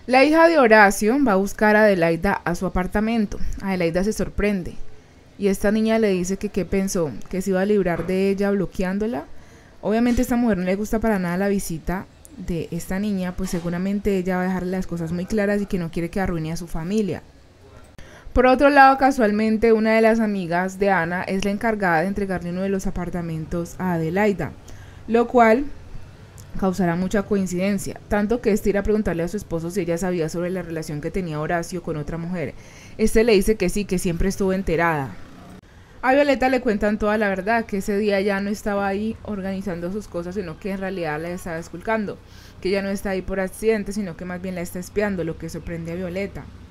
La hija de Horacio va a buscar a Adelaida a su apartamento. Adelaida se sorprende y esta niña le dice que qué pensó, que se iba a librar de ella bloqueándola. Obviamente a esta mujer no le gusta para nada la visita de esta niña, pues seguramente ella va a dejarle las cosas muy claras y que no quiere que arruine a su familia. Por otro lado, casualmente una de las amigas de Ana es la encargada de entregarle uno de los apartamentos a Adelaida, lo cual causará mucha coincidencia, tanto que este irá a preguntarle a su esposo si ella sabía sobre la relación que tenía Horacio con otra mujer. Este le dice que sí, que siempre estuvo enterada. A Violeta le cuentan toda la verdad, que ese día ya no estaba ahí organizando sus cosas, sino que en realidad la estaba esculcando, que ella no está ahí por accidente, sino que más bien la está espiando, lo que sorprende a Violeta.